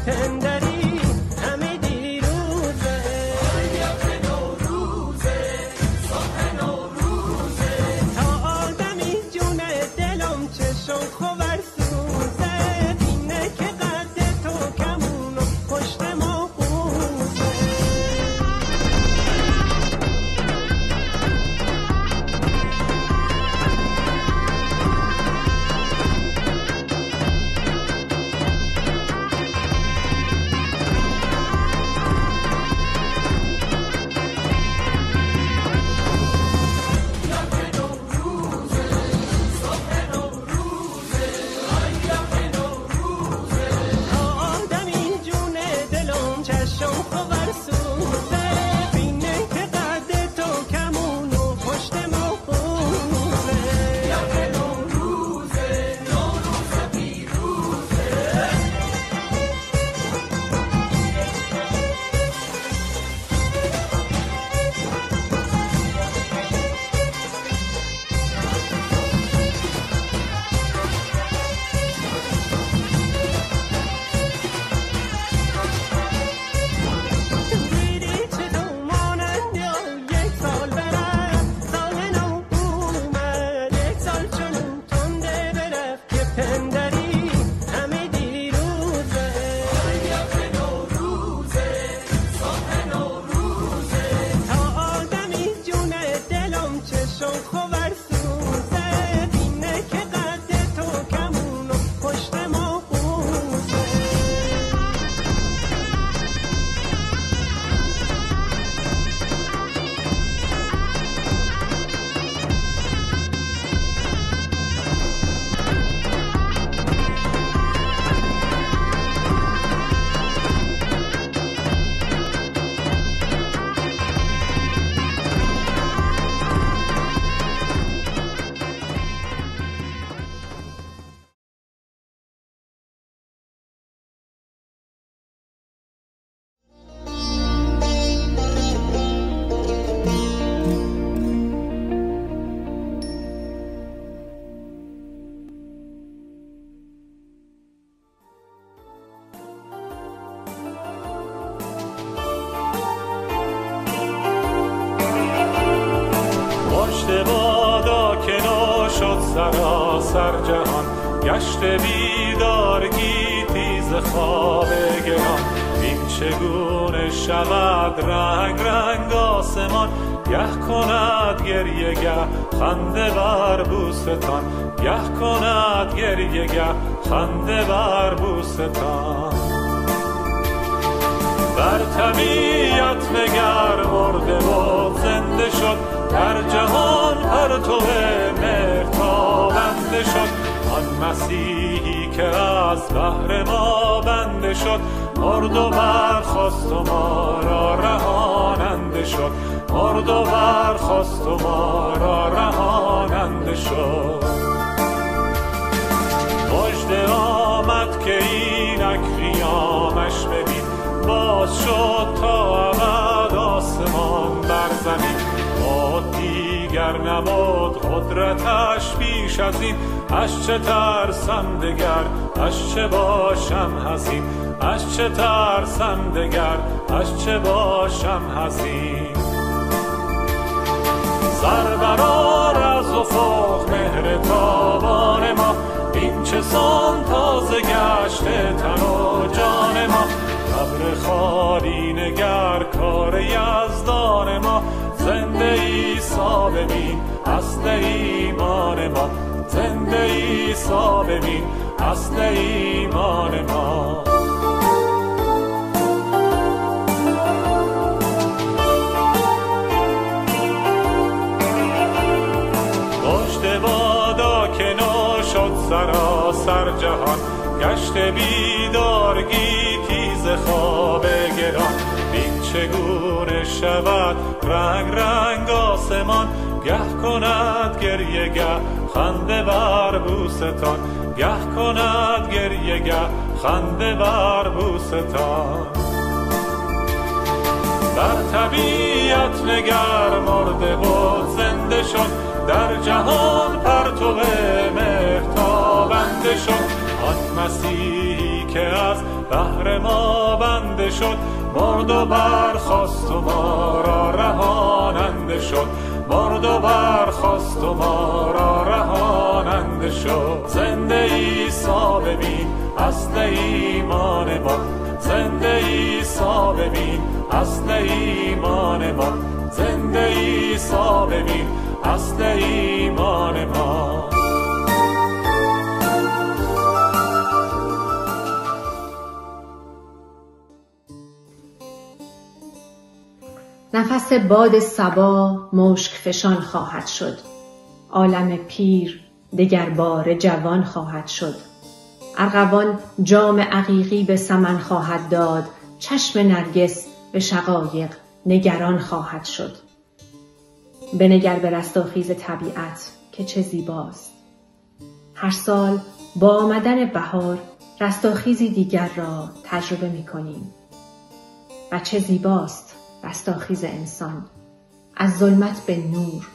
پندری همه دیروزه. یخ نوروزه صبح نوروزه، تا آدمی جون دلم چشم خوبر سوزه، بینه که قد تو کمون و پشت ما قوزه. سراسر جهان گشت بیدارگی تیز خواب گران، این چگونه شود رنگ رنگ آسمان، گه کند گریه گه خنده بر بوستان، گه کند گریه گه خنده بر بوستان. بر طبیعت نگر مرده و زنده شد، در جهان پرتو مهر تابنده شد، آن مسیحی که از بحر ما بنده شد، مرد و برخاست و ما را رهاننده شد، مرد و برخاست و ما را رهاننده شد. مژده آمد که اینک قیامش ببین، باز شد تا ابد آسمان بر زمین، دیگر نبود قدرتش بیش از این، از چه ترسم دگر از چه باشم حزین، از چه ترسم دگر از چه باشم حزین. سر برآر از افق مهر تابان ما، این چه سان تازه گشته تن و جان ما، قبر خالی نگر کار یزدان ما، زنده عیسی ببین اصل ایمان ما، زنده عیسی ببین اصل ایمان ما. مژده بادا که نو شد سراسر جهان، گشت بیدارگی تیز خواب گران، بین چگونه شود رنگ رنگ آسمان، گه کند گریه گه خنده بر بوستان، گه کند گریه گه خنده بر بوستان. بر طبیعت نگر مرده و زنده شد، در جهان پرتو مهر تابنده شد، آن مسیحی که از بهر ما بنده شد، مرد و برخاست و ما را رهاننده شد، مرد و برخاست و ما را رهاننده شد. زنده عیسی ببین اصل ایمان ما، زنده عیسی ببین اصل ایمان ما، زنده عیسی ببین اصل ایمان ما. نفس باد صبا مشک فشان خواهد شد، عالم پیر دگر باره جوان خواهد شد. ارغوان جام عقیقی به سمن خواهد داد، چشم نرگس به شقایق نگران خواهد شد. بنگر به رستاخیز طبیعت که چه زیباست. هر سال با آمدن بهار رستاخیزی دیگر را تجربه می کنیم. و چه زیباست رستاخیز انسان، از ظلمت به نور،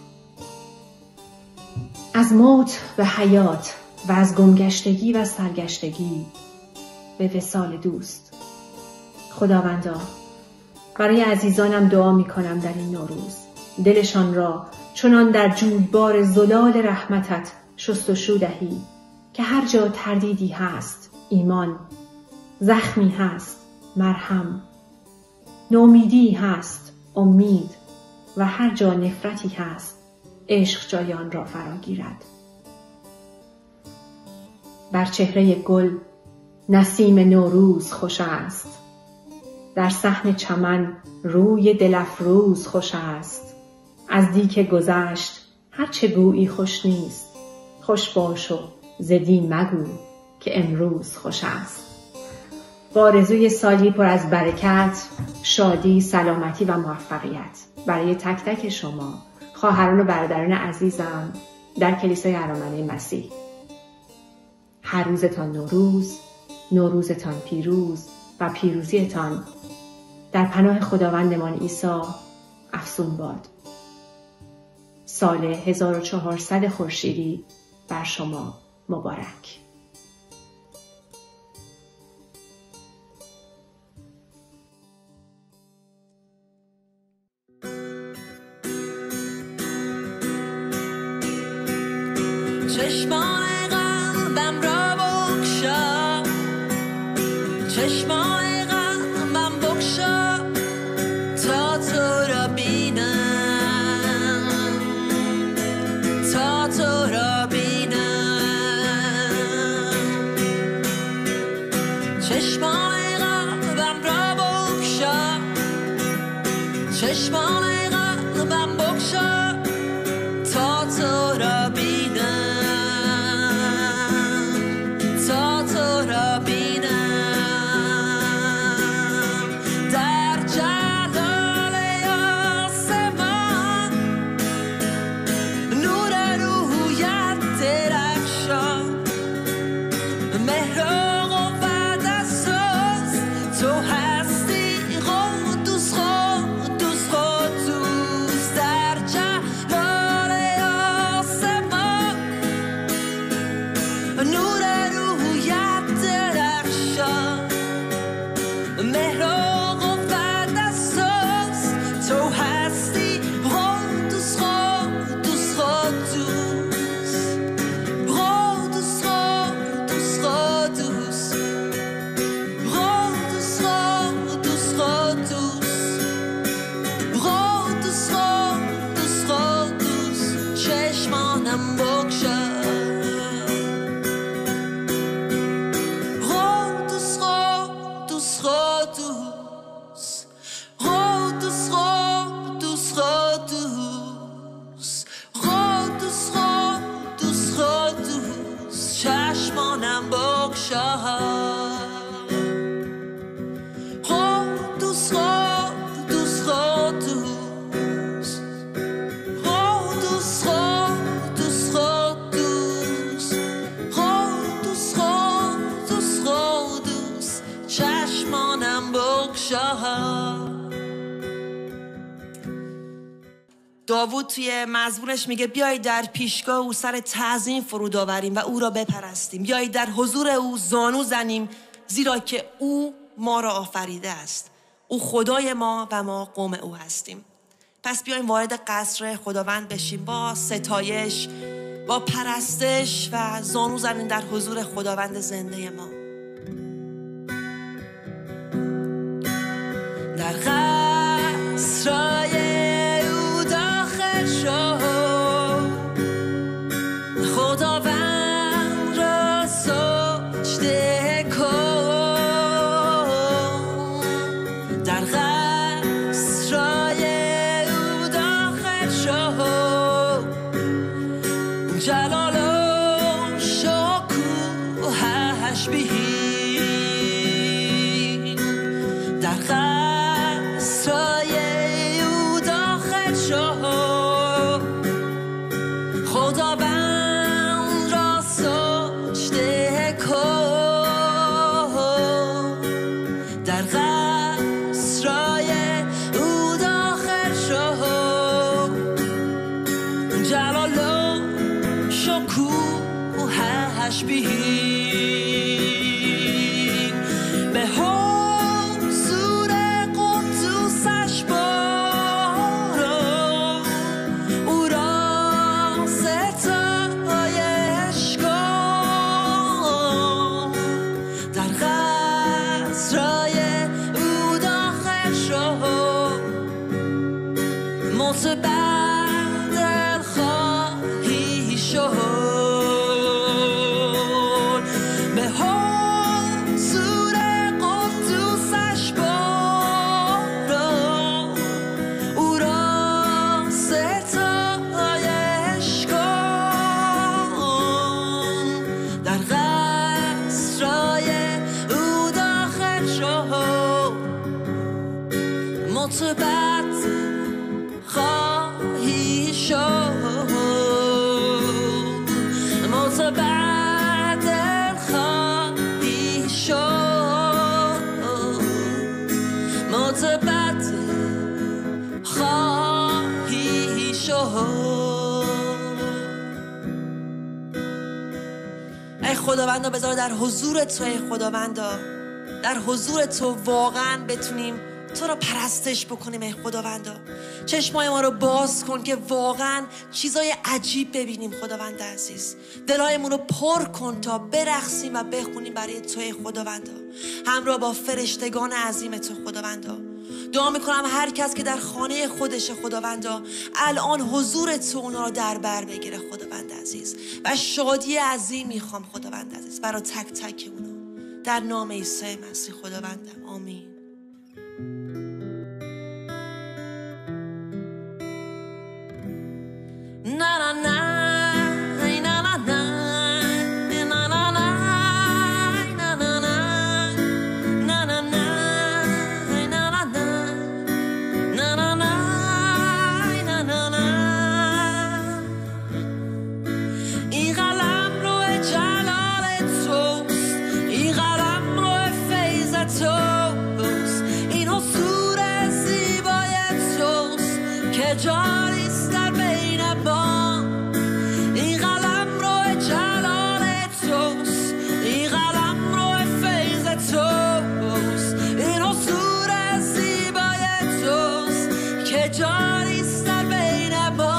از موت به حیات و از گمگشتگی و سرگشتگی به وصال دوست. خداوندا، برای عزیزانم دعا می کنم در این نوروز، دلشان را چنان در جویبار زلال رحمتت شستشو دهی که هر جا تردیدی هست ایمان، زخمی هست مرهم، نومیدی هست امید و هر جا نفرتی هست عشق جای آن را فرا گیرد. بر چهره گل نسیم نوروز خوش است، در صحن چمن روی دل افروز خوش است. از دی که گذشت هر چه گویی خوش نیست، خوش باش و ز دی مگو که امروز خوش است. با آرزوی سالی پر از برکت، شادی، سلامتی و موفقیت برای تک تک شما خواهران و برادران عزیزم در کلیسای ارامنه مسیح. هر روزتان نوروز، نوروزتان پیروز و پیروزیتان در پناه خداوندمان عیسی افزون باد. سال 1400 خورشیدی بر شما مبارک. چشمان قلبم را بگشا، چشمان قلبم بگشا تا تو را بینم، تا تو را بینم. چشمان قلبم را بگشا، چشمان قلبم بگشا تا تو را بینم. داوود توی مزمورش میگه بیایید در پیشگاه او سر تعظیم فرود آوریم و او را بپرستیم، بیایید در حضور او زانو زنیم زیرا که او ما را آفریده است. او خدای ما و ما قوم او هستیم. پس بیایم وارد قصر خداوند بشیم با ستایش، با پرستش و زانو زنیم در حضور خداوند زنده ما. در قصرهای او داخل شو، خداوند را سجده کن. در قصرهای او داخل شو، جلال و شکوهش ببین. در قصرهای او داخل شو، خداوند را سجده کن. در قصرهای او داخل شو، جلال و شکوهش ببین. به حضور قدوسش برو، او را ستایش کن. در قصرهای او داخل شو، متبدل خواهی شد. به حضور قدوسش برو، او را ستایش کن. در قصرهای او داخل شو، متبدل خواهی شد. متبدل خواهی شد. متبدل خواهی شد. ای خداوندا بذار در حضور تو، ای خداوندا در حضور تو واقعا بتونیم تو رو پرستش بکنیم. ای خداوندا چشمای ما رو باز کن که واقعا چیزای عجیب ببینیم. خداوند عزیز دلایمون رو پر کن تا برقصیم و بخونیم برای تو. ای خداوندا همراه با فرشتگان عظیم تو خداوندا دعا میکنم هر کس که در خانه خودش خداوندا الان حضور تو اونا رو در بر بگیره خداوند عزیز، و شادی عظیم میخوام خداوند عزیز برای تک تک اونا در نام عیسی مسیح خداوندم. آمین. Na na na na na na na na na na na na na na. این قلم روی جلال توست، این قلم روی فیض توست، این حضور زیبای توست که جاریست در بین ما. این قلم روی جلال توست، این قلم روی فیض توست، این حضور زیبای توست که جاریست در بین ما.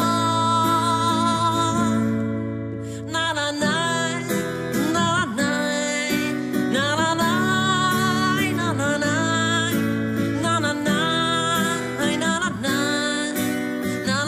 نه نه نه نه نه نه نه نه نه نه نه نه نه نه نه نه نه.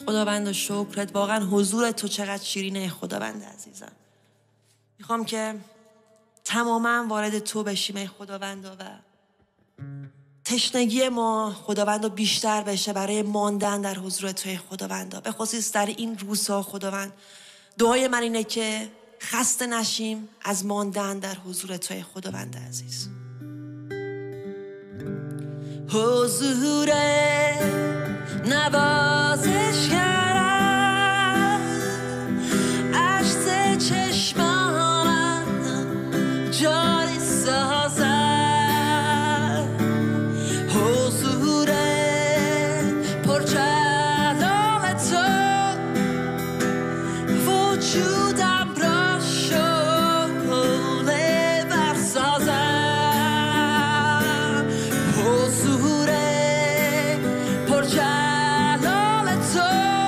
خداوند شکرت، واقعا حضور تو چقدر شیرینه ای خداوند عزیزم. میخوام که تماما وارد تو بشیم ای خداوند و تشنگی ما خداوند بیشتر بشه برای ماندن در حضور تو ای خداوند، به خصوص در این روزها خداوند. دعای من اینه که خسته نشیم از ماندن در حضور تو ای خداوند عزیز. حضور نوازش کردم، عشق چشمانم جاری سازد، حضور پرجلال تو وجودم را شعله برسازد، حضور پرجلال تو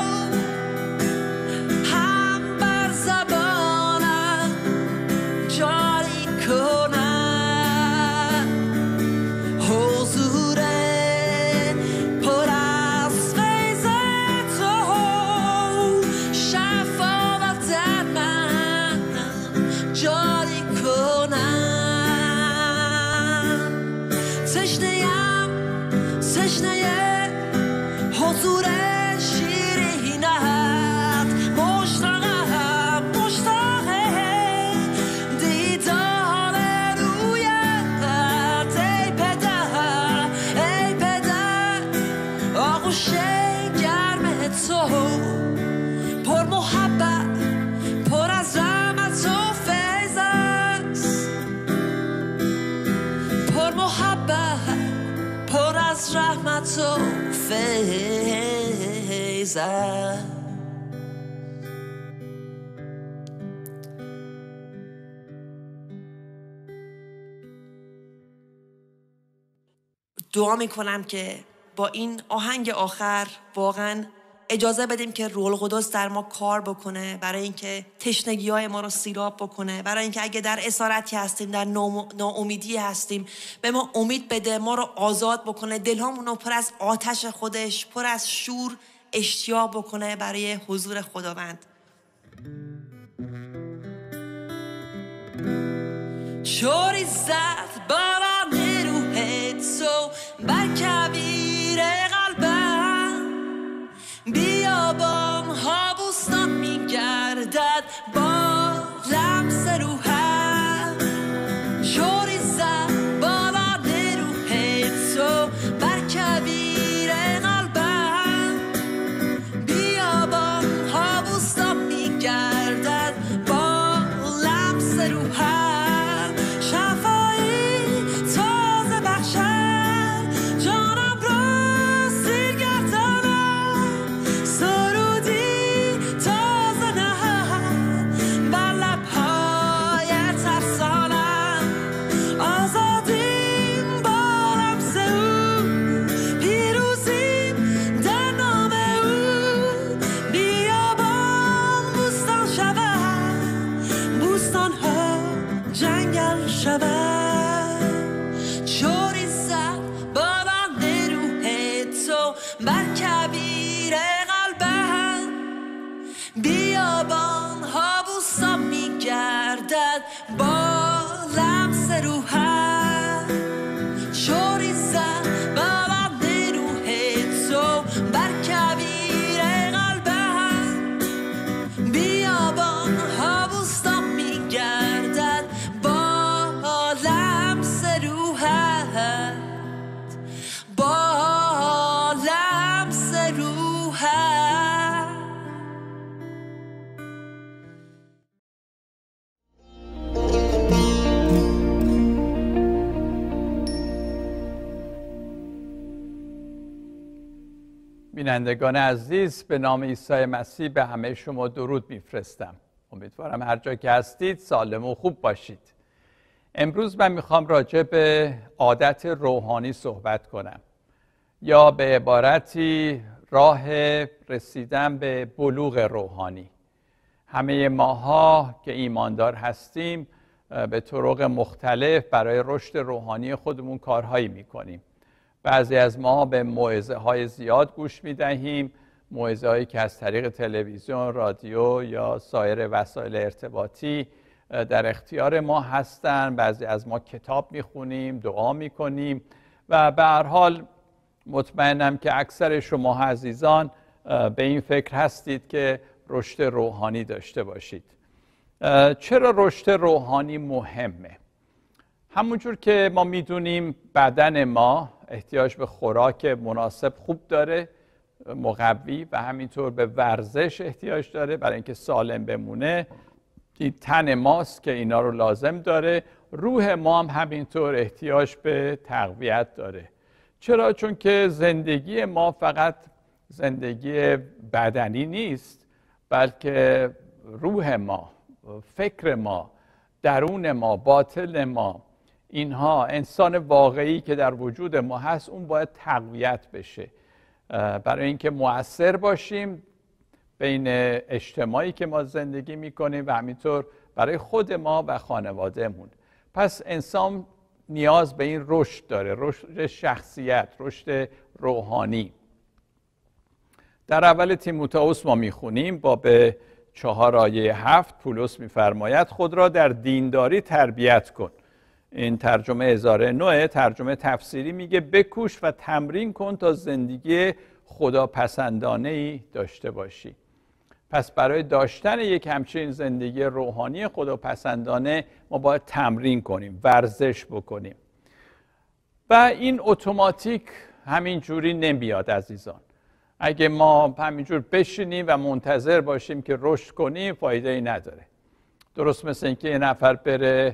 هم بر زبانم جاری کند، حضور پر از فیض تو شفاعت در من جاری کند. تشنه حضور شیرینت، مشتاق دیدار رویت ای پدر، آغوش گرم تو پر محبت، پر از رحمت و فیض است، پر محبت، پر از رحمت و فیض است. دعا میکنم که با این آهنگ آخر واقعا اجازه بدیم که روح القدس در ما کار بکنه، برای اینکه تشنگی‌های ما رو سیراب بکنه، برای اینکه اگه در اسارتی هستیم، در ناامیدی هستیم، به ما امید بده، ما رو آزاد بکنه، دلهامون رو پر از آتش خودش، پر از شور اشتیاق بکنه برای حضور خداوند. چوری زد باران روح تو بر کویر قلبم، بیابان ها بوستان میگردد با لمس روحم، چوری زد باران روح تو بر کویر قلبم، بیابان ها بوستان میگردد با لمس روحم، بر کویر قلبم، بیابان ها بوستان میگردد با لمس روحم، چوری زد باران روح تو بر کویر قلبم، بیابان ها بوستان میگردد با لمس روحم، با بینندگان عزیز، به نام عیسی مسیح به همه شما درود میفرستم. امیدوارم هر جا که هستید سالم و خوب باشید. امروز من میخوام راجع به عادت روحانی صحبت کنم، یا به عبارتی راه رسیدن به بلوغ روحانی. همه ماها که ایماندار هستیم به طرق مختلف برای رشد روحانی خودمون کارهایی میکنیم. بعضی از ما به موعظه های زیاد گوش میدهیم، موعظه‌هایی که از طریق تلویزیون، رادیو یا سایر وسایل ارتباطی در اختیار ما هستن. بعضی از ما کتاب میخونیم، دعا میکنیم و به هر حال مطمئنم که اکثر شما عزیزان به این فکر هستید که رشد روحانی داشته باشید. چرا رشد روحانی مهمه؟ همونجور که ما میدونیم بدن ما احتیاج به خوراک مناسب خوب داره، مقوی، و همینطور به ورزش احتیاج داره برای اینکه سالم بمونه. این تن ماست که اینا رو لازم داره. روح ما هم همینطور احتیاج به تقویت داره. چرا؟ چون که زندگی ما فقط زندگی بدنی نیست، بلکه روح ما، فکر ما، درون ما، باطن ما، اینها انسان واقعی که در وجود ما هست، اون باید تقویت بشه برای اینکه مؤثر باشیم بین اجتماعی که ما زندگی میکنیم و همینطور برای خود ما و خانوادهمون. پس انسان نیاز به این رشد داره، رشد شخصیت، رشد روحانی. در اول تیموتائوس ما میخونیم باب 4 آیه 7 پولس میفرماید خود را در دینداری تربیت کن. این ترجمه 1009 ترجمه تفسیری میگه بکوش و تمرین کن تا زندگی خداپسندانه‌ای داشته باشی. پس برای داشتن یک همچین زندگی روحانی خداپسندانه ما باید تمرین کنیم، ورزش بکنیم و این اتوماتیک همینجوری نمیاد عزیزان. اگه ما همینجور بشینیم و منتظر باشیم که رشد کنیم فایده ای نداره. درست مثل اینکه یه نفر بره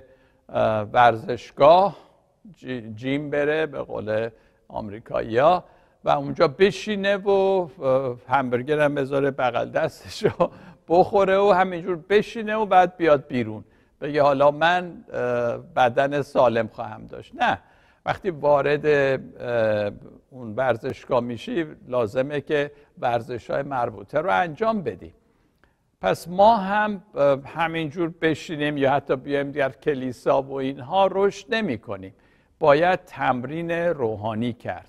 ورزشگاه، جیم بره به قول آمریکایی‌ها و اونجا بشینه و همبرگر هم بذاره بغل دستش رو بخوره و همینجور بشینه و بعد بیاد بیرون بگه حالا من بدن سالم خواهم داشت. نه، وقتی وارد اون ورزشگاه میشی لازمه که ورزش‌های مربوطه رو انجام بدی. پس ما هم همینجور بشینیم یا حتی بیایم در کلیسا و اینها رشد نمی کنیم. باید تمرین روحانی کرد.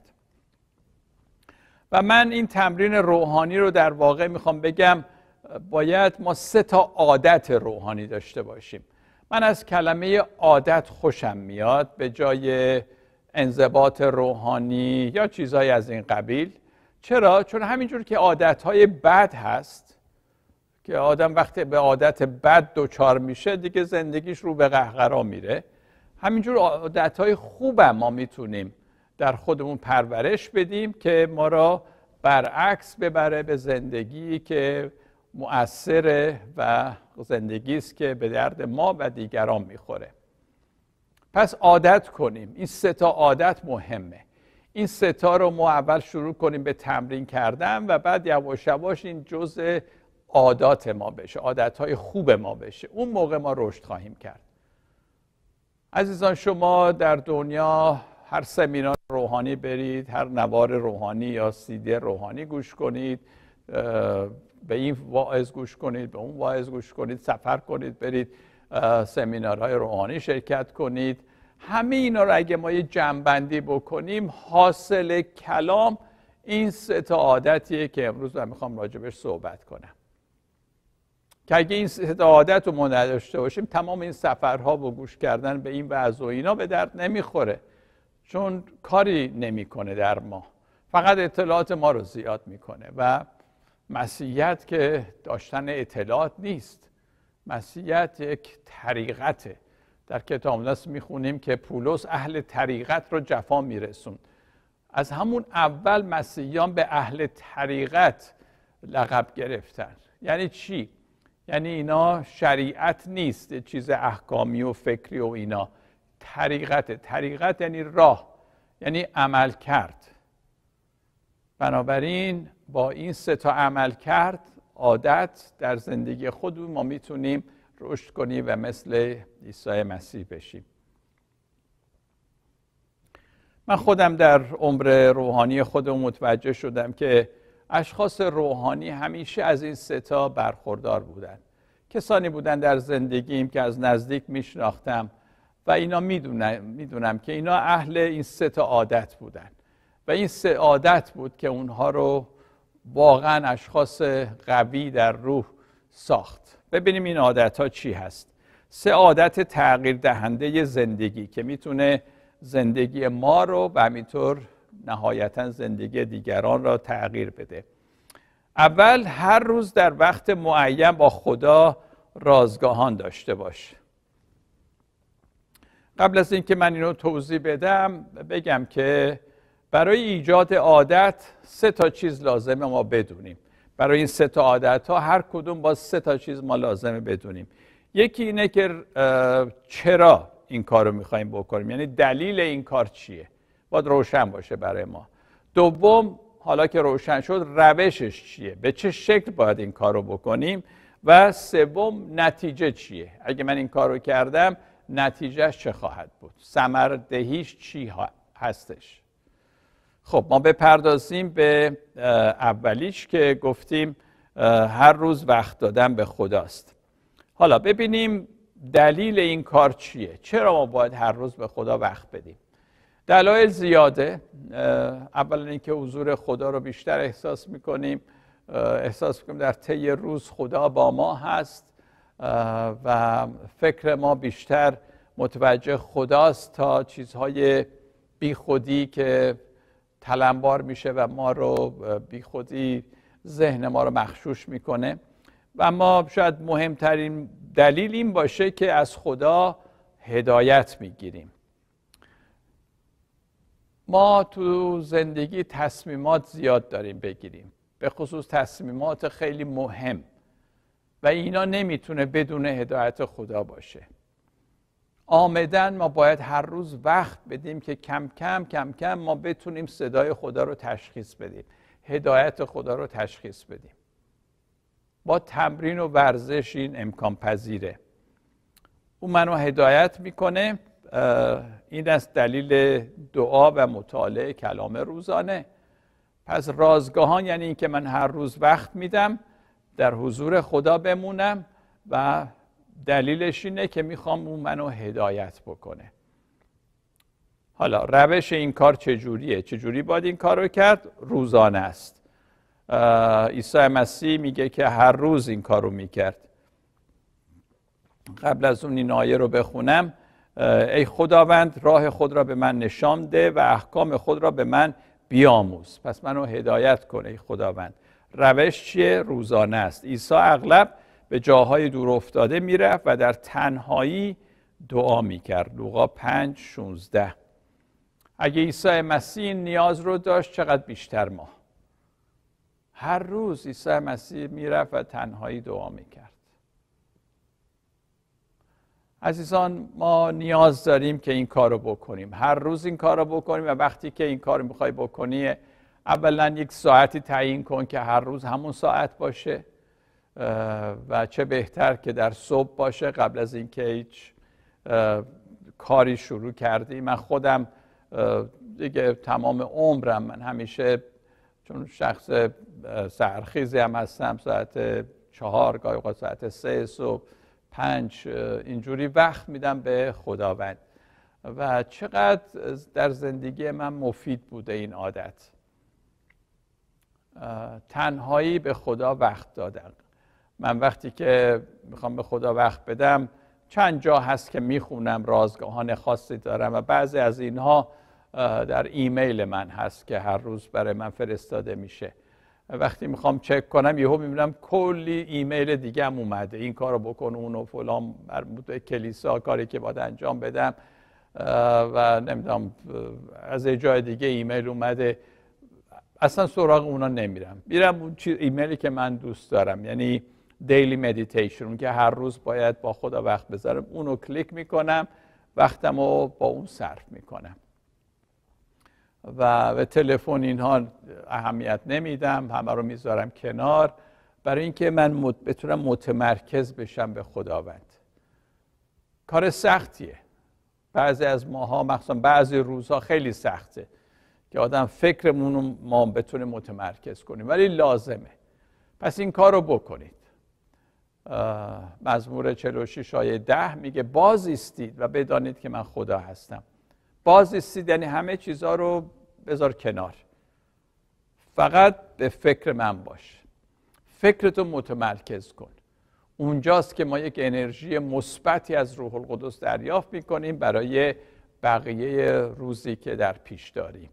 و من این تمرین روحانی رو در واقع میخوام بگم باید ما 3 عادت روحانی داشته باشیم. من از کلمه عادت خوشم میاد به جای انضباط روحانی یا چیزهای از این قبیل. چرا؟ چون همینجور که عادتهای بد هست که آدم وقتی به عادت بد دچار میشه دیگه زندگیش رو به قهقرا میره، همینجور عادتهای خوبم ما میتونیم در خودمون پرورش بدیم که ما را برعکس ببره به زندگی که مؤثره و زندگی است که به درد ما و دیگران میخوره. پس عادت کنیم. این 3 عادت مهمه. این 3 رو ما اول شروع کنیم به تمرین کردن و بعد یواش یواش این جزء عادات ما بشه، عادتهای خوب ما بشه. اون موقع ما رشد خواهیم کرد. عزیزان شما در دنیا هر سمینار روحانی برید، هر نوار روحانی یا CD روحانی گوش کنید، به این واعظ گوش کنید، به اون واعظ گوش کنید، سفر کنید، برید سمینارهای روحانی شرکت کنید. همه اینا رو اگه ما یه جمع‌بندی بکنیم حاصل کلام این 3 عادتیه که امروز من میخوام راجبش صحبت کنم. که اگه این 3 عادت رو ما نداشته باشیم تمام این سفرها و گوش کردن به این وعظ و اینا به درد نمیخوره، چون کاری نمیکنه در ما، فقط اطلاعات ما رو زیاد میکنه. و مسیحیت که داشتن اطلاعات نیست، مسیحیت یک طریقته. در کتاب مقدس میخونیم که پولس اهل طریقت رو جفا میرسوند. از همون اول مسیحیان به اهل طریقت لقب گرفتن. یعنی چی؟ یعنی اینا شریعت نیست، چیز احکامی و فکری و اینا. طریقت یعنی راه، یعنی عمل کرد. بنابراین با این 3 عمل کرد عادت در زندگی خودمون ما میتونیم رشد کنیم و مثل عیسی مسیح بشیم. من خودم در عمر روحانی خودم متوجه شدم که اشخاص روحانی همیشه از این 3 برخوردار بودن. کسانی بودن در زندگیم که از نزدیک میشناختم و اینا میدونم که اینا اهل این 3 عادت بودن و این 3 عادت بود که اونها رو واقعا اشخاص قوی در روح ساخت. ببینیم این عادت ها چی هست. 3 عادت تغییر دهنده زندگی که میتونه زندگی ما رو و همینطور نهایتا زندگی دیگران را تغییر بده. اول، هر روز در وقت معین با خدا رازگاهان داشته باش. قبل از اینکه من اینو توضیح بدم بگم که برای ایجاد عادت 3 تا چیز لازمه ما بدونیم. برای این 3 تا عادت ها هر کدوم با 3 تا چیز ما لازمه بدونیم. یکی اینه که چرا این کار رو میخواییم بکنیم، یعنی دلیل این کار چیه، باید روشن باشه برای ما. دوم، حالا که روشن شد روشش چیه، به چه شکل باید این کار رو بکنیم. و سوم، نتیجه چیه، اگه من این کار رو کردم نتیجهش چه خواهد بود، ثمر دهیش چی هستش. خب ما بپردازیم به اولیش که گفتیم هر روز وقت دادن به خداست. حالا ببینیم دلیل این کار چیه، چرا ما باید هر روز به خدا وقت بدیم. دلایل زیاده. اولا اینکه حضور خدا رو بیشتر احساس میکنیم در طی روز خدا با ما هست و فکر ما بیشتر متوجه خداست تا چیزهای بیخودی که تلمبار میشه و ما رو بیخودی ذهن ما رو مغشوش میکنه. و اما شاید مهمترین دلیل این باشه که از خدا هدایت میگیریم. ما تو زندگی تصمیمات زیاد داریم بگیریم، به خصوص تصمیمات خیلی مهم، و اینا نمیتونه بدون هدایت خدا باشه. عامداً ما باید هر روز وقت بدیم که کم کم ما بتونیم صدای خدا رو تشخیص بدیم، هدایت خدا رو تشخیص بدیم. با تمرین و ورزش این امکان پذیره. او منو هدایت میکنه. این است دلیل دعا و مطالعه کلام روزانه. پس رازگاهان یعنی اینکه من هر روز وقت میدم در حضور خدا بمونم و دلیلش اینه که میخوام اون منو هدایت بکنه. حالا روش این کار چجوریه؟ چجوری باید این کار رو کرد؟ روزانه است. عیسی مسیح میگه که هر روز این کار رو میکرد. قبل از اون این آیه رو بخونم. ای خداوند راه خود را به من نشان ده و احکام خود را به من بیاموز. پس منو هدایت کن ای خداوند. روش چیه؟ روزانه است. عیسی اغلب به جاهای دور افتاده میرفت و در تنهایی دعا میکرد. لوقا 5:16. اگه عیسی مسیح نیاز رو داشت، چقدر بیشتر ما. هر روز عیسی مسیح میرفت و تنهایی دعا میکرد. عزیزان، ما نیاز داریم که این کار رو بکنیم، هر روز این کار رو بکنیم. و وقتی که این کار رو میخوای بکنی، اولا یک ساعتی تعیین کن که هر روز همون ساعت باشه و چه بهتر که در صبح باشه قبل از اینکه هیچ کاری شروع کردی. من خودم دیگه تمام عمرم من همیشه، چون شخص سحرخیزی هم هستم، ساعت 4 گاهی اوقات ساعت 3 صبح 5 اینجوری وقت میدم به خداوند و چقدر در زندگی من مفید بوده این عادت. تنهایی به خدا وقت دادن. من وقتی که میخوام به خدا وقت بدم، چند جا هست که میخونم، رازگاهان خاصی دارم و بعضی از اینها در ایمیل من هست که هر روز برای من فرستاده میشه. وقتی میخوام چک کنم یهو میبینم کلی ایمیل دیگه هم اومده، این کارو بکن، اونو فلان، مربوط به کلیسا، کاری که باید انجام بدم و نمیدونم از جای دیگه ایمیل اومده. اصلا سراغ اونا نمیرم، میرم اون ایمیلی که من دوست دارم، یعنی دیلی مدیتیشن که هر روز باید با خدا وقت بذارم، اونو کلیک میکنم، وقتمو با اون صرف میکنم و به تلفن اینها اهمیت نمیدم، همه رو میذارم کنار برای اینکه من بتونم متمرکز بشم به خداوند. کار سختیه، بعضی از ماها مخصوصا بعضی روزها خیلی سخته که آدم فکرمون رو ما بتونه متمرکز کنیم، ولی لازمه. پس این کار رو بکنید. مزمور 46 آیه 10 میگه باز ایستید و بدانید که من خدا هستم. باز ایستید یعنی همه چیزها رو بذار کنار. فقط به فکر من باش. فکرتو متمرکز کن. اونجاست که ما یک انرژی مثبتی از روح القدس دریافت میکنیم برای بقیه روزی که در پیش داریم.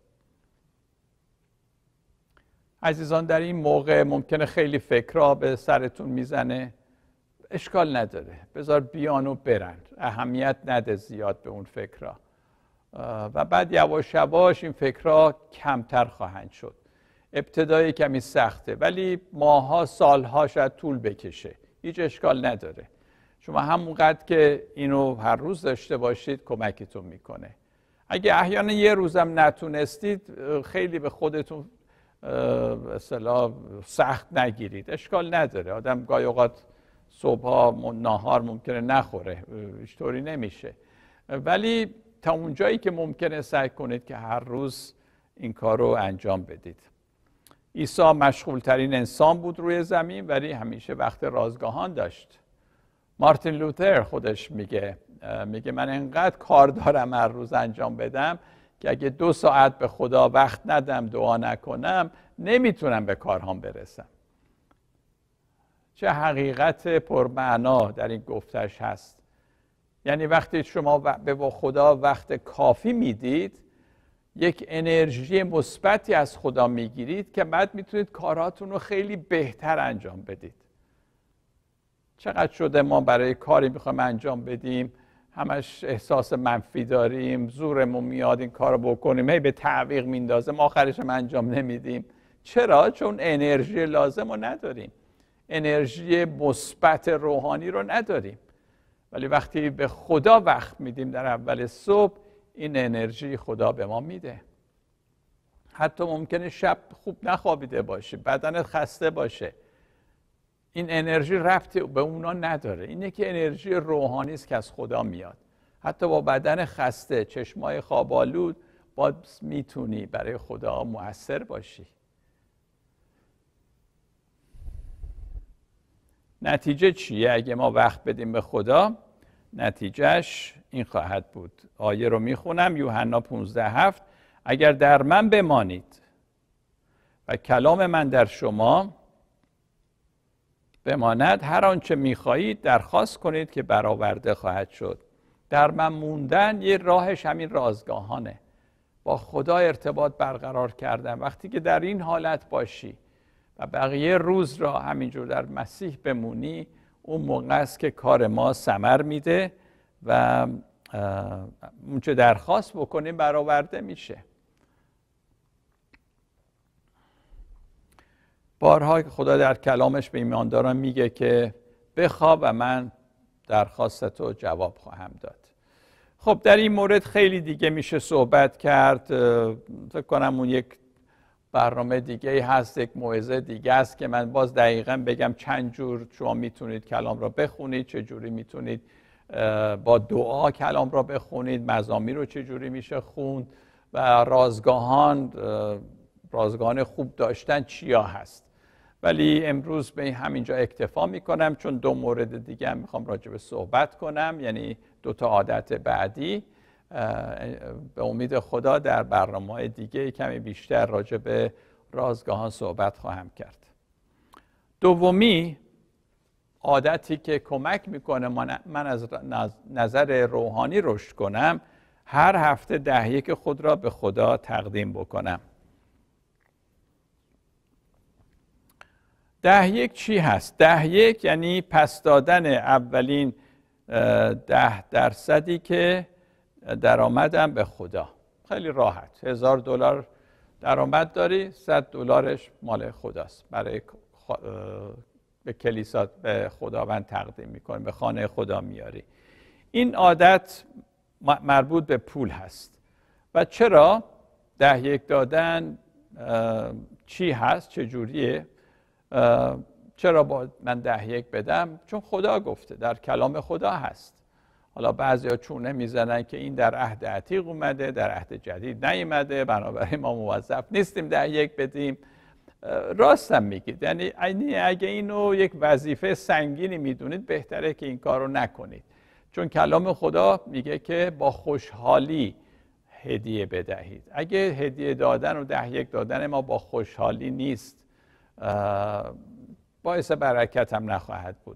عزیزان، در این موقع ممکنه خیلی فکرها به سرتون میزنه. اشکال نداره، بذار بیان و برن، اهمیت نده زیاد به اون فکرها و بعد یواش یواش این فکرها کمتر خواهند شد. ابتدای کمی سخته ولی ماها سالها شاید طول بکشه، هیچ اشکال نداره. شما همونقدر که اینو هر روز داشته باشید کمکتون میکنه. اگه احیانا یه روزم نتونستید خیلی به خودتون اصطلاح سخت نگیرید، اشکال نداره. آدم گاهی اوقات صبحها ناهار ممکنه نخوره، اینطوری نمیشه، ولی تا اونجایی که ممکنه سعی کنید که هر روز این کار رو انجام بدید. عیسی مشغول ترین انسان بود روی زمین ولی همیشه وقت رازگاهان داشت. مارتین لوتر خودش میگه من انقدر کار دارم هر روز انجام بدم که اگه 2 ساعت به خدا وقت ندم دعا نکنم نمیتونم به کارهام برسم. چه حقیقت پرمعنا در این گفتش هست. یعنی وقتی شما به خدا وقت کافی میدید یک انرژی مثبتی از خدا میگیرید که بعد میتونید کارهاتون رو خیلی بهتر انجام بدید. چقدر شده ما برای کاری میخوایم انجام بدیم همش احساس منفی داریم، زورمون میاد این کار رو بکنیم، هی به تعویق میندازیم، آخرش هم انجام نمیدیم. چرا؟ چون انرژی لازم رو نداریم، انرژی مثبت روحانی رو نداریم. ولی وقتی به خدا وقت میدیم در اول صبح این انرژی خدا به ما میده. حتی ممکنه شب خوب نخوابیده باشه، بدنت خسته باشه، این انرژی ربطی به اونا نداره. اینه که انرژی روحانی است که از خدا میاد. حتی با بدن خسته، چشمای خواب‌آلود، باز میتونی برای خدا مؤثر باشی. نتیجه چیه اگه ما وقت بدیم به خدا؟ نتیجهش این خواهد بود. آیه رو میخونم، یوحنا 15:7. اگر در من بمانید و کلام من در شما بماند، هر آنچه میخواهید درخواست کنید که برآورده خواهد شد. در من موندن یه راهش همین رازگاهانه، با خدا ارتباط برقرار کردن. وقتی که در این حالت باشی و بقیه روز را همینجور در مسیح بمونی، اون موقع است که کار ما ثمر میده و اون چه درخواست بکنیم برآورده میشه. بارها خدا در کلامش به ایمانداران میگه که بخواه و من درخواستتو جواب خواهم داد. خب در این مورد خیلی دیگه میشه صحبت کرد. فکر کنم اون یک برنامه دیگه هست، یک موعظه دیگه است که من باز دقیقاً بگم چند جور شما میتونید کلام را بخونید، چه جوری میتونید با دعا کلام را بخونید، مزامیر رو چه جوری میشه خوند و رازگاهان خوب داشتن چیا هست. ولی امروز به همینجا اکتفا میکنم چون 2 مورد دیگه هم میخوام راجع به صحبت کنم، یعنی 2 تا عادت بعدی. به امید خدا در برنامه‌های دیگه کمی بیشتر راجع به رازگاهان صحبت خواهم کرد. دومی عادتی که کمک میکنه من از نظر روحانی رشد کنم، هر هفته 10 خود را به خدا تقدیم بکنم. 10 چی هست؟ 10 یعنی پس دادن اولین 10% که درآمدم به خدا. خیلی راحت. $1000 درآمد داری، $100 مال خداست، برای به کلیسا به خداوند تقدیم میکنی، به خانه خدا میاری. این عادت مربوط به پول هست. و چرا 10 دادن چی هست؟ چجوریه؟ چرا با من 10 بدم؟ چون خدا گفته، در کلام خدا هست. حالا بعضیا چونه میزنن که این در عهد عتیق اومده، در عهد جدید نیومده، بنابراین ما موظف نیستیم 10 بدیم. راستم میگید، یعنی اگه اینو یک وظیفه سنگینی میدونید بهتره که این کار رو نکنید، چون کلام خدا میگه که با خوشحالی هدیه بدهید. اگه هدیه دادن و 10 دادن ما با خوشحالی نیست، باعث برکت هم نخواهد بود.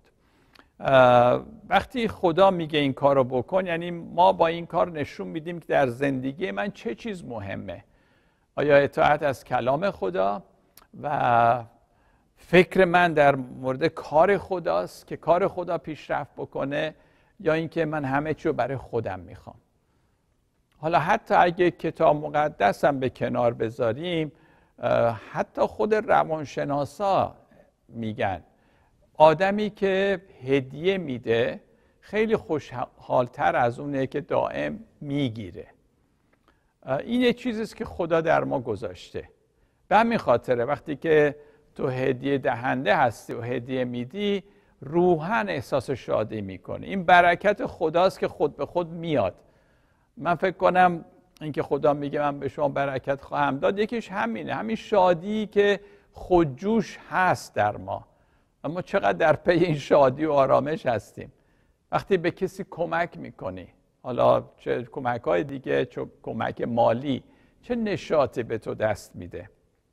وقتی خدا میگه این کار رو بکن، یعنی ما با این کار نشون میدیم که در زندگی من چه چیز مهمه. آیا اطاعت از کلام خدا و فکر من در مورد کار خداست که کار خدا پیشرفت بکنه، یا اینکه من همه چی رو برای خودم میخوام. حالا حتی اگه کتاب مقدس هم به کنار بذاریم، حتی خود روانشناسا میگن آدمی که هدیه میده خیلی خوشحالتر از اونه که دائم میگیره. این یه چیزیست که خدا در ما گذاشته. به همین خاطره وقتی که تو هدیه دهنده هستی و هدیه میدی، روحاً احساس شادی میکنی. این برکت خداست که خود به خود میاد. من فکر کنم اینکه خدا میگه من به شما برکت خواهم داد، یکیش همینه، همین شادی که خودجوش هست در ما. اما چقدر در پی این شادی و آرامش هستیم وقتی به کسی کمک میکنی، حالا چه کمک‌های دیگه، چه کمک مالی، چه نشاطی به تو دست میده.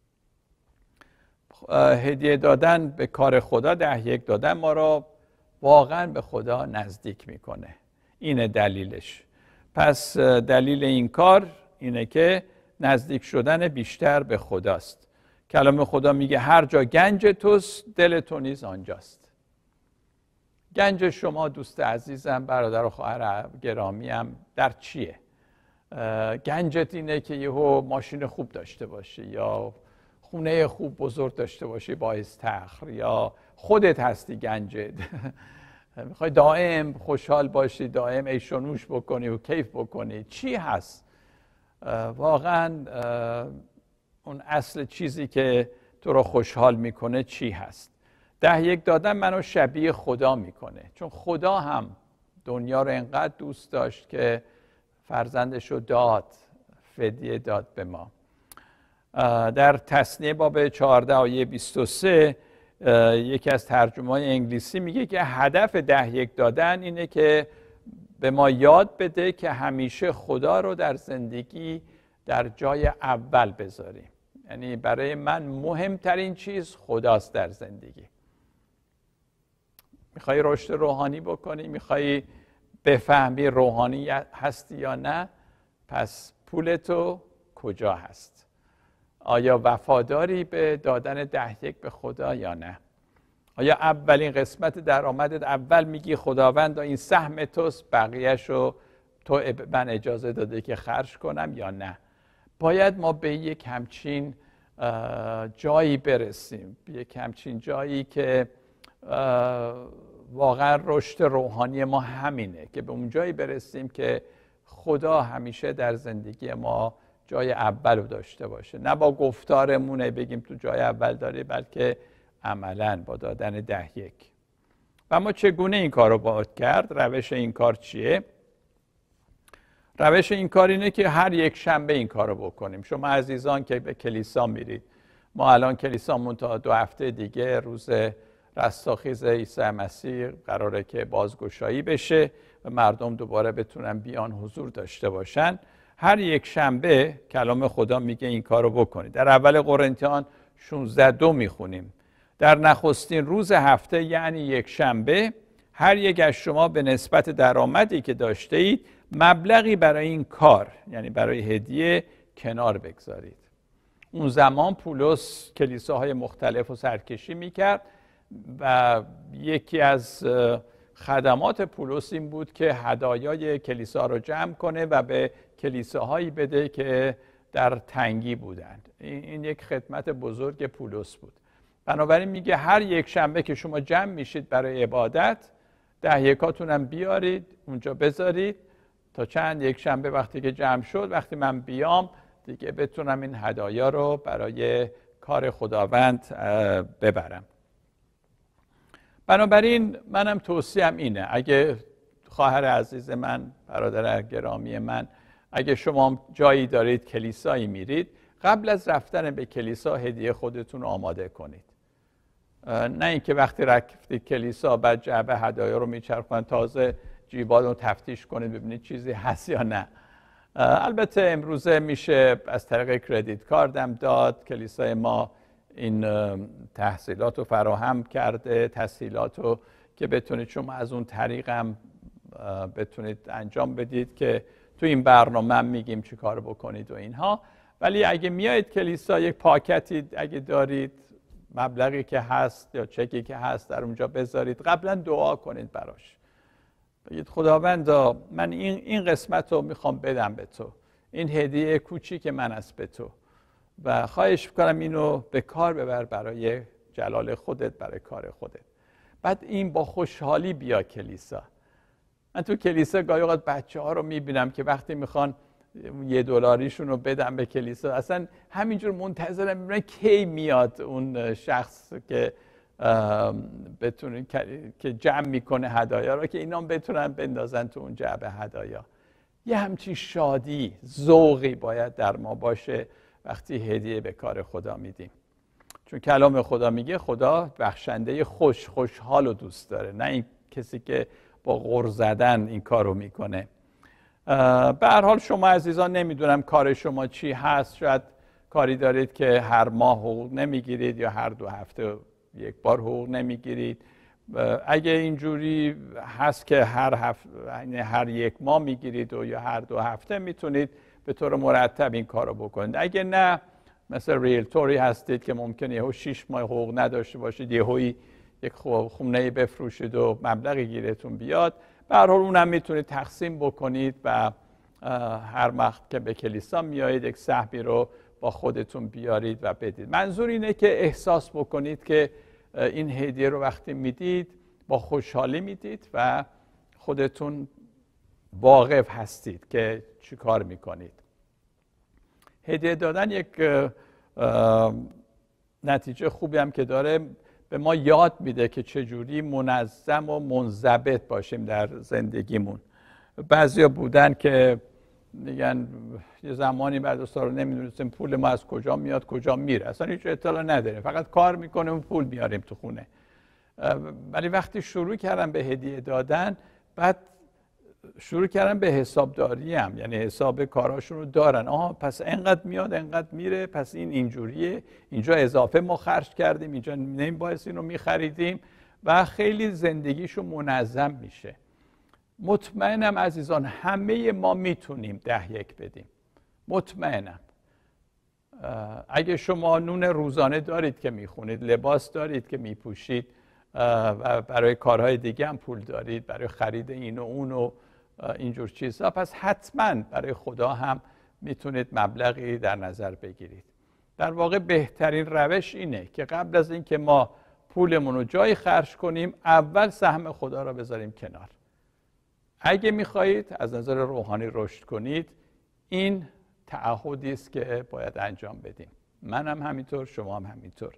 هدیه دادن به کار خدا، 10 دادن ما را واقعا به خدا نزدیک میکنه. اینه دلیلش. پس دلیل این کار اینه که نزدیک شدن بیشتر به خداست. کلام خدا میگه هر جا گنج توست دل تو نیز آنجاست. گنج شما دوست عزیزم، برادر و خواهر گرامیم، در چیه؟ گنجت اینه که یهو ماشین خوب داشته باشی، یا خونه خوب بزرگ داشته باشی با استخر، یا خودت هستی گنجت. میخوای دائم خوشحال باشی، دائم عیش و نوش بکنی و کیف بکنی. چی هست؟ واقعا اون اصل چیزی که تو رو خوشحال میکنه چی هست؟ 10 دادن منو شبیه خدا میکنه، چون خدا هم دنیا رو انقدر دوست داشت که فرزندش رو داد، فدیه داد به ما. در تثنیه باب 14 آیه 23 یکی از ترجمه‌های انگلیسی میگه که هدف 10 دادن اینه که به ما یاد بده که همیشه خدا رو در زندگی در جای اول بذاریم. یعنی برای من مهمترین چیز خداست در زندگی. میخوای رشد روحانی بکنی، میخوای بفهمی روحانی هستی یا نه، پس پول تو کجا هست؟ آیا وفاداری به دادن 10 به خدا یا نه؟ آیا اولین قسمت درآمدت اول میگی خداوند این سهم توست، بقیه‌شو تو من اجازه داده که خرج کنم یا نه؟ باید ما به یک همچین جایی برسیم، یک همچین جایی که واقعا رشد روحانی ما همینه، که به اون جایی برسیم که خدا همیشه در زندگی ما جای اول رو داشته باشه. نه با گفتارمونه بگیم تو جای اول داری، بلکه عملاً با دادن 10. و ما چگونه این کار رو باید کرد؟ روش این کار چیه؟ روش این کار اینه که هر یک شنبه این کار رو بکنیم. شما عزیزان که به کلیسا میرید، ما الان کلیسامون تا 2 هفته دیگه روز رستاخیز عیسی مسیح قراره که بازگشایی بشه و مردم دوباره بتونن بیان حضور داشته باشن. هر یک شنبه کلام خدا میگه این کار رو بکنید. در اول قرنتیان 16:2 میخونیم در نخستین روز هفته، یعنی یک شنبه، هر یک از شما به نسبت درآمدی که داشته اید مبلغی برای این کار، یعنی برای هدیه، کنار بگذارید. اون زمان پولس کلیساهای مختلف رو سرکشی میکرد و یکی از خدمات پولس این بود که هدایای کلیسا رو جمع کنه و به کلیساهایی بده که در تنگی بودند. این یک خدمت بزرگ پولس بود. بنابراین میگه هر یک شنبه که شما جمع میشید برای عبادت، 10 هم بیارید اونجا بذارید تا چند یک شنبه وقتی که جمع شد، وقتی من بیام دیگه بتونم این هدایا رو برای کار خداوند ببرم. بنابراین منم توصیه‌ام اینه، اگه خواهر عزیز من، برادر گرامی من، اگه شما جایی دارید، کلیسایی میرید، قبل از رفتن به کلیسا هدیه خودتون رو آماده کنید. نه اینکه وقتی رفتید کلیسا بعد جعبه هدایا رو میچرخونن، تازه جیباتون رو تفتیش کنید ببینید چیزی هست یا نه. البته امروزه میشه از طریق کردیت کاردم داد. کلیسای ما این تحصیلات رو فراهم کرده، تسهیلات رو که بتونید شما از اون طریق هم بتونید انجام بدید که تو این برنامه هم میگیم چی کار بکنید و اینها. ولی اگه میایید کلیسا یک پاکتی اگه دارید، مبلغی که هست یا چکی که هست در اونجا بذارید، قبلا دعا کنید براش، بگید خداوندا من این قسمت رو میخوام بدم به تو، این هدیه کوچیک من است به تو و خواهش میکنم اینو به کار ببر برای جلال خودت، برای کار خودت. بعد این با خوشحالی بیا کلیسا. من تو کلیسا گاهی اوقات بچه‌ها رو میبینم که وقتی میخوان $1 رو بدم به کلیسا، اصلا همینجور منتظرم میبینم کی میاد اون شخص که بتونه که جمع میکنه هدایا رو که اینا بتونن بندازن تو اون جعبه هدایا. یه همچین شادی، ذوقی باید در ما باشه وقتی هدیه به کار خدا میدیم. چون کلام خدا میگه خدا بخشنده خوشحال رو دوست داره، نه این کسی که با غر زدن این کار رو میکنه. به هر حال شما عزیزان نمیدونم کار شما چی هست، شاید کاری دارید که هر ماه حقوق نمیگیرید یا هر 2 هفته یک بار حقوق نمیگیرید. اگه اینجوری هست که هر 1 ماه میگیرید و یا هر 2 هفته میتونید به طور مرتب این کار رو بکنید. اگه نه مثل ریلتوری هستید که ممکنه یهو 6 ماه حقوق نداشته باشید، یهویی یک خونه بفروشید و مبلغی گیرتون بیاد، به هر حال اونم میتونید تقسیم بکنید و هر وقت که به کلیسا میایید یک سهمی رو با خودتون بیارید و بدید. منظور اینه که احساس بکنید که این هدیه رو وقتی میدید با خوشحالی میدید و خودتون واقف هستید که چی کار میکنید. هدیه دادن یک نتیجه خوبی هم که داره، به ما یاد میده که چجوری منظم و منضبط باشیم در زندگیمون. بعضیا بودن که میگن یه زمانی بعد از سال نمیدونستیم پول ما از کجا میاد کجا میره، اصلا هیچ اطلاع نداریم، فقط کار میکنیم و پول میاریم تو خونه. ولی وقتی شروع کردم به هدیه دادن، بعد شروع کردم به حسابداری هم، یعنی حساب کاراشون رو دارن. پس اینقدر میاد اینقدر میره، پس این اینجوریه، اینجا اضافه ما خرج کردیم، اینجا نمیبایست اینو میخریدیم و خیلی زندگیشو منظم میشه. مطمئنم عزیزان همه ما میتونیم 10-1 بدیم، مطمئنم. اگه شما نون روزانه دارید که میخونید، لباس دارید که میپوشید و برای کارهای دیگه هم پول دارید، برای خرید این و اون و اینجور چیزها، پس حتما برای خدا هم میتونید مبلغی در نظر بگیرید. در واقع بهترین روش اینه که قبل از اینکه ما پولمون رو جایی خرج کنیم، اول سهم خدا رو بذاریم کنار. اگه میخواهید از نظر روحانی رشد کنید، این تعهدی است که باید انجام بدیم. منم همینطور، شما هم همینطور.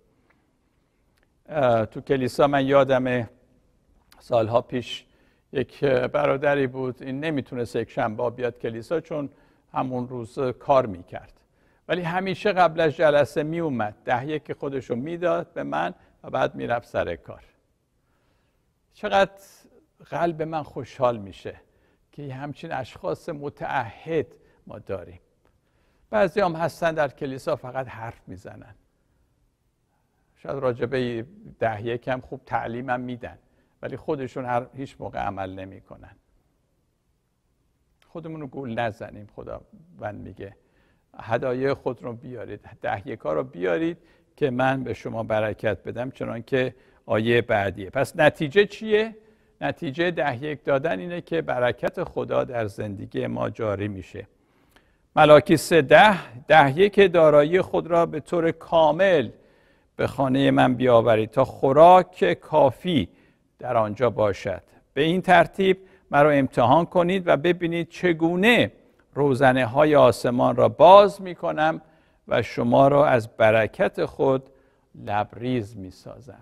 تو کلیسا من یادم سالها پیش یک برادری بود، این نمیتونست یک شنبه بیاد کلیسا چون همون روز کار میکرد، ولی همیشه قبل از جلسه میومد 10-1 خودشو میداد به من و بعد میرفت سر کار. چقدر قلب من خوشحال میشه که همچین اشخاص متعهد ما داریم. بعضی هم هستن در کلیسا فقط حرف میزنن، شاید راجبه 10-1 هم خوب تعلیم هم میدن، ولی خودشون هیچ موقع عمل نمی کنن. خودمون رو گول نزنیم. خداوند میگه هدایای خود رو بیارید، 10-1 رو بیارید که من به شما برکت بدم، چنان که آیه بعدیه. پس نتیجه چیه؟ نتیجه 10-1 دادن اینه که برکت خدا در زندگی ما جاری میشه. ملاکی 3:10 دارایی خود را به طور کامل به خانه من بیاورید تا خوراک کافی در آنجا باشد. به این ترتیب مرا امتحان کنید و ببینید چگونه روزنه های آسمان را باز می کنم و شما را از برکت خود لبریز می سازم.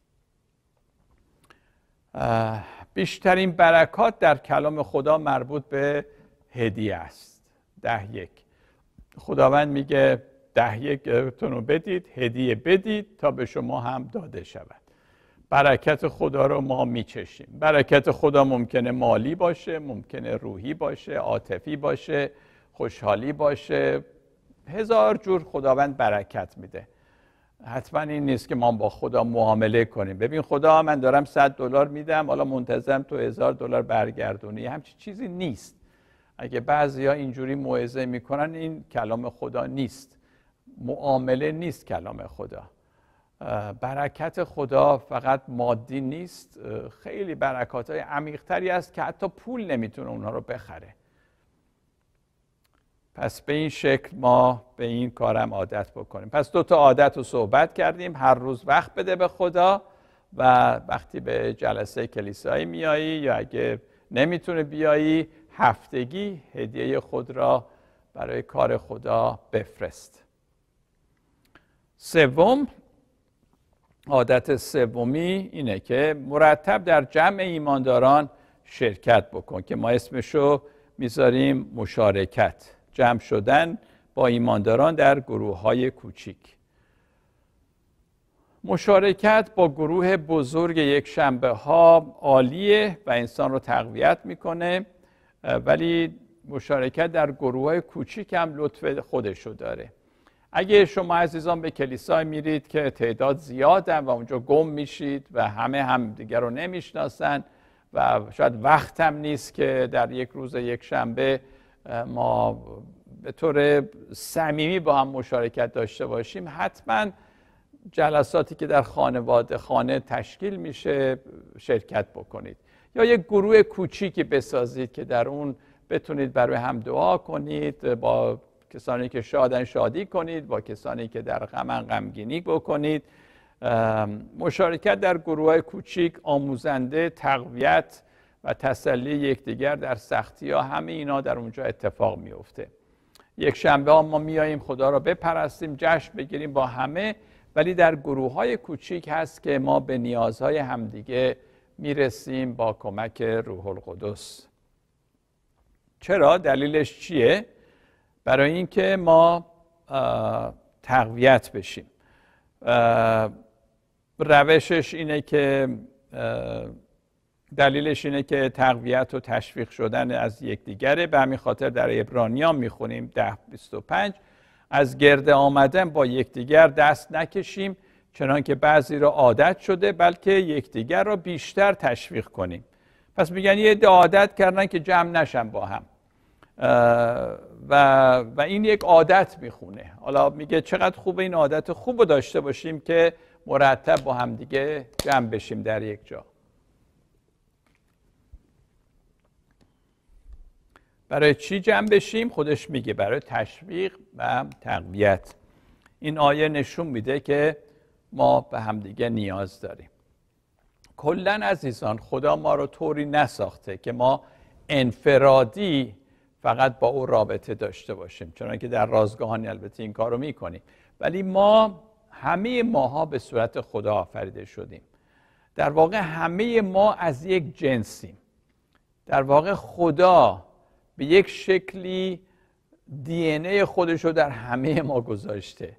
بیشترین برکات در کلام خدا مربوط به هدیه است. 10-1 خداوند میگه 10-1 تونو بدید، هدیه بدید تا به شما هم داده شود. برکت خدا رو ما میچشیم. برکت خدا ممکنه مالی باشه، ممکنه روحی باشه، عاطفی باشه. خوشحالی باشه. هزار جور خداوند برکت میده. حتما این نیست که ما با خدا معامله کنیم. ببین خدا من دارم $100 میدم، حالا منتظرم تو $1000 برگردونی. همچین چیزی نیست. اگه بعضیا اینجوری موعظه میکنن این کلام خدا نیست. معامله نیست کلام خدا. برکت خدا فقط مادی نیست، خیلی برکات‌های عمیق‌تری است که حتی پول نمیتونه اونها رو بخره. پس به این شکل ما به این کارم عادت بکنیم. پس 2 تا عادت رو صحبت کردیم. هر روز وقت بده به خدا و وقتی به جلسه کلیسایی میایی یا اگه نمیتونه بیایی هفتگی هدیه خود را برای کار خدا بفرست. سوم، عادت سومی اینه که مرتب در جمع ایمانداران شرکت بکن که ما اسمشو میذاریم مشارکت، جمع شدن با ایمانداران در گروه‌های کوچیک. مشارکت با گروه بزرگ یک شنبه ها عالیه و انسان رو تقویت میکنه، ولی مشارکت در گروه‌های کوچیک هم لطف خودشو داره. اگه شما عزیزان به کلیسای میرید که تعداد زیادن و اونجا گم میشید و همه دیگر رو نمیشناسن و شاید وقت هم نیست که در یک روز یک شنبه ما به طور صمیمی با هم مشارکت داشته باشیم، حتما جلساتی که در خانه تشکیل میشه شرکت بکنید یا یک گروه کوچیکی بسازید که در اون بتونید برای هم دعا کنید، با کسانی که شادن شادی کنید، با کسانی که در غمن غمگینی بکنید. مشارکت در گروه‌های کوچیک آموزنده، تقویت و تسلی یکدیگر در سختی‌ها، همه اینا در اونجا اتفاق میفته. یک شنبه ها ما میاییم خدا را بپرستیم، جشن بگیریم با همه، ولی در گروه‌های کوچیک هست که ما به نیازهای همدیگه میرسیم با کمک روح القدس. چرا؟ دلیلش چیه؟ برای اینکه ما تقویت بشیم. روشش اینه که دلیلش اینه که تقویت و تشویق شدن از یکدیگره. به همین خاطر در عبرانیان میخونیم 10:25 از گرد آمدن با یکدیگر دست نکشیم چنانکه بعضی را عادت شده، بلکه یکدیگر را بیشتر تشویق کنیم. پس میگن یه عده عادت کردن که جمع نشن با هم و این یک عادت میخونه. حالا میگه چقدر خوبه این عادت خوب رو داشته باشیم که مرتب با هم دیگه جمع بشیم در یک جا. برای چی جمع بشیم؟ خودش میگه برای تشویق و تقویت. این آیه نشون میده که ما به هم دیگه نیاز داریم. کلاً عزیزان خدا ما رو طوری نساخته که ما انفرادی فقط با او رابطه داشته باشیم، چون که در رازگاهانی البته این کار رو میکنیم، ولی همه ماها به صورت خدا آفریده شدیم. در واقع همه ما از یک جنسیم. در واقع خدا به یک شکلی دی ان ای خودش رو در همه ما گذاشته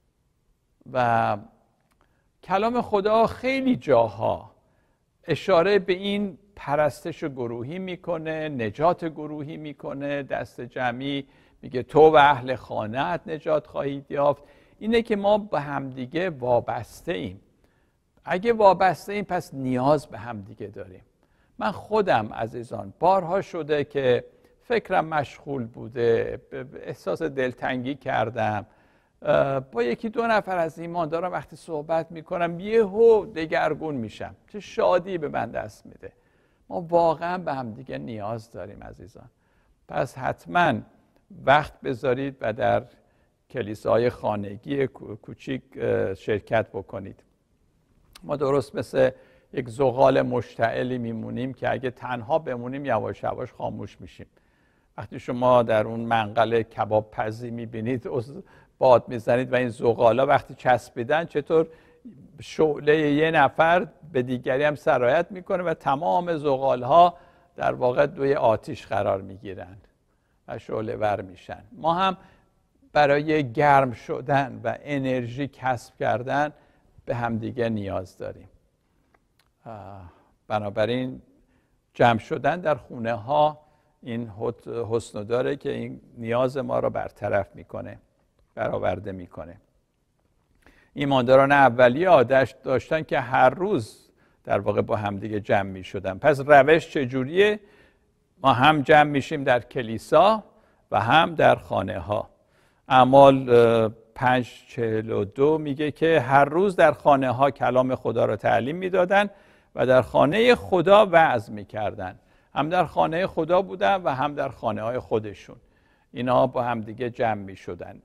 و کلام خدا خیلی جاها اشاره به این پرستش گروهی میکنه، نجات گروهی میکنه، دست جمعی میگه تو و اهل خانه‌ات نجات خواهید یافت. اینه که ما به همدیگه وابسته ایم. اگه وابسته ایم پس نیاز به همدیگه داریم. من خودم عزیزان بارها شده که فکرم مشغول بوده، احساس دلتنگی کردم، با یکی دو نفر از ایمانداران وقتی صحبت میکنم یهو دگرگون میشم. چه شادی به من دست میده. ما واقعا به هم دیگه نیاز داریم عزیزان. پس حتما وقت بذارید و در کلیساهای خانگی کوچیک شرکت بکنید. ما درست مثل یک زغال مشتعلی میمونیم که اگه تنها بمونیم یواش یواش خاموش میشیم. وقتی شما در اون منقل کباب پزی میبینید باد میزنید و این زغالا وقتی چسبیدن چطور شعله یه نفر به دیگری هم سرایت میکنه و تمام زغالها در واقع دوی آتیش قرار میگیرند و شعله ور میشن. ما هم برای گرم شدن و انرژی کسب کردن به همدیگه نیاز داریم. بنابراین جمع شدن در خونه ها این حسن داره که این نیاز ما را برطرف میکنه، برآورده میکنه. ایمانداران اولیه عادت داشتن که هر روز در واقع با همدیگه جمع میشدن. پس روش چجوریه؟ ما هم جمع میشیم در کلیسا و هم در خانه ها. اعمال 5:42 میگه که هر روز در خانه ها کلام خدا را تعلیم میدادن و در خانه خدا وعظ میکردن. هم در خانه خدا بودن و هم در خانه های خودشون. اینا با هم دیگه جمع میشدن.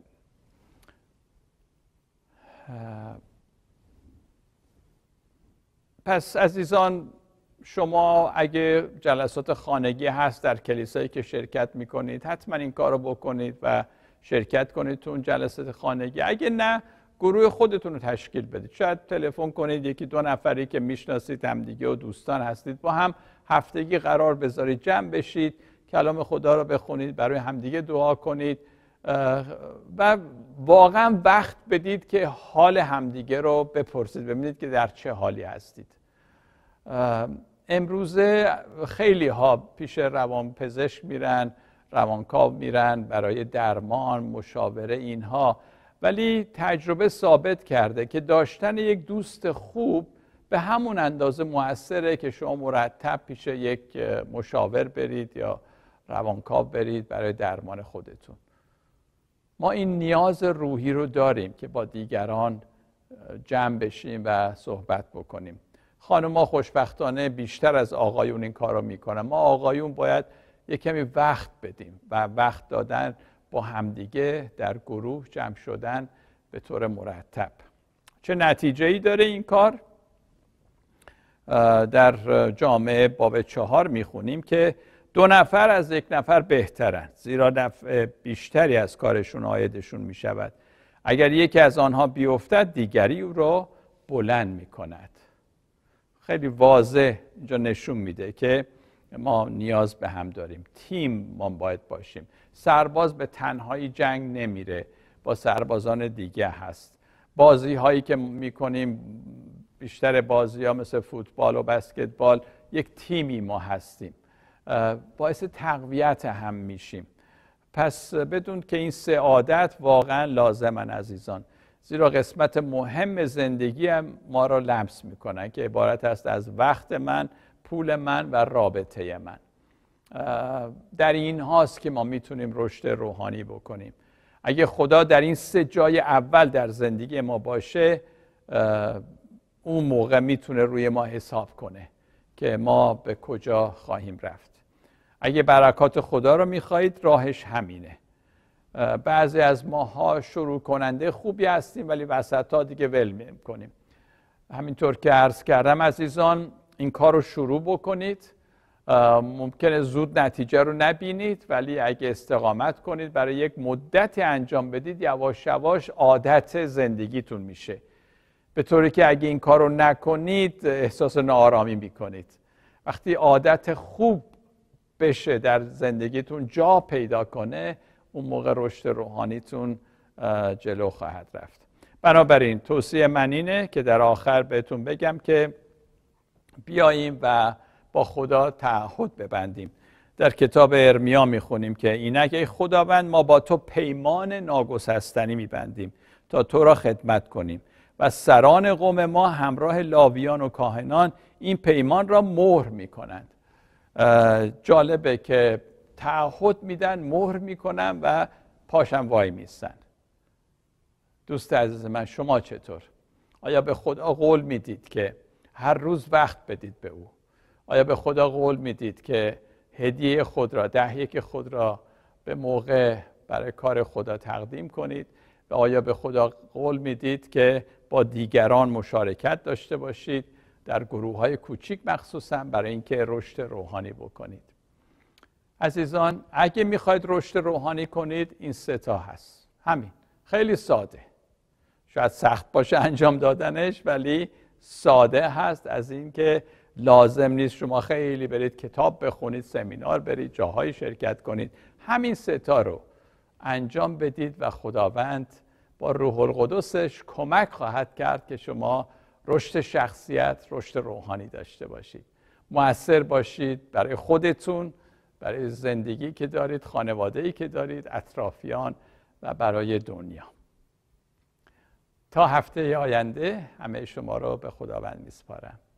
پس عزیزان، شما اگه جلسات خانگی هست در کلیسایی که شرکت میکنید، حتما این کار رو بکنید و شرکت کنید تو اون جلسات خانگی. اگه نه، گروه خودتون رو تشکیل بدید. شاید تلفن کنید، 1-2 نفری که میشناسید همدیگه و دوستان هستید با هم هفتگی قرار بذارید، جمع بشید، کلام خدا رو بخونید، برای همدیگه دعا کنید و واقعا وقت بدید که حال همدیگه رو بپرسید، ببینید که در چه حالی هستید. امروزه خیلی ها پیش روانپزشک میرن، روانکاو میرن برای درمان، مشاوره اینها، ولی تجربه ثابت کرده که داشتن یک دوست خوب به همون اندازه مؤثره که شما مرتب پیش یک مشاور برید یا روانکاو برید برای درمان خودتون. ما این نیاز روحی رو داریم که با دیگران جمع بشیم و صحبت بکنیم. خانم‌ها خوشبختانه بیشتر از آقایون این کار رو میکنن. ما آقایون باید یک کمی وقت بدیم و وقت دادن با همدیگه در گروه جمع شدن به طور مرتب. چه نتیجه‌ای داره این کار؟ در جامعه باب 4 میخونیم که 2 نفر از 1 نفر بهترند، زیرا نفع بیشتری از کارشون عایدشون میشود. اگر یکی از آنها بیفتد، دیگری او را بلند میکند. خیلی واضح اینجا نشون میده که ما نیاز به هم داریم. تیم ما باید باشیم. سرباز به تنهایی جنگ نمیره، با سربازان دیگه هست. بازی هایی که میکنیم، بیشتر بازی ها مثل فوتبال و بسکتبال، یک تیمی ما هستیم، باعث تقویت هم میشیم. پس بدون که این 3 عادت واقعا لازمن عزیزان، زیرا قسمت مهم زندگی هم ما را لمس میکنن که عبارت است از وقت من، پول من و رابطه من. در این هاست که ما میتونیم رشد روحانی بکنیم. اگه خدا در این 3 جای اول در زندگی ما باشه، اون موقع میتونه روی ما حساب کنه که ما به کجا خواهیم رفت. اگه برکات خدا رو میخواهید، راهش همینه. بعضی از ماها شروع کننده خوبی هستیم ولی وسطا دیگه ول میکنیم. همینطور که عرض کردم عزیزان، این کار رو شروع بکنید. ممکنه زود نتیجه رو نبینید، ولی اگه استقامت کنید، برای یک مدتی انجام بدید، یواش یواش عادت زندگیتون میشه. به طوری که اگه این کار رو نکنید احساس ناآرامی میکنید. وقتی عادت خوب بشه در زندگیتون، جا پیدا کنه، اون موقع رشد روحانیتون جلو خواهد رفت. بنابراین توصیه من اینه که در آخر بهتون بگم که بیاییم و با خدا تعهد ببندیم. در کتاب ارمیا میخونیم که اینک ای خداوند، ما با تو پیمان ناگسستنی میبندیم تا تو را خدمت کنیم و سران قوم ما همراه لاویان و کاهنان این پیمان را مهر میکنند. جالبه که تعهد میدن، مهر میکنن و پاشم وای میستن. دوست عزیز من، شما چطور؟ آیا به خدا قول میدید که هر روز وقت بدید به او؟ آیا به خدا قول میدید که هدیه خود را، دهیه خود را به موقع برای کار خدا تقدیم کنید؟ و آیا به خدا قول میدید که با دیگران مشارکت داشته باشید، در گروه‌های کوچیک مخصوصا، برای اینکه رشد روحانی بکنید؟ عزیزان، اگه میخواید رشد روحانی کنید، این 3 تا هست. همین، خیلی ساده. شاید سخت باشه انجام دادنش، ولی ساده هست. از اینکه لازم نیست شما خیلی برید کتاب بخونید، سمینار برید، جاهای شرکت کنید. همین 3 تا رو انجام بدید و خداوند با روح القدسش کمک خواهد کرد که شما رشد شخصیت، رشد روحانی داشته باشید. مؤثر باشید برای خودتون، برای زندگی که دارید، خانواده‌ای که دارید، اطرافیان و برای دنیا. تا هفته آینده همه شما رو به خداوند میسپارم.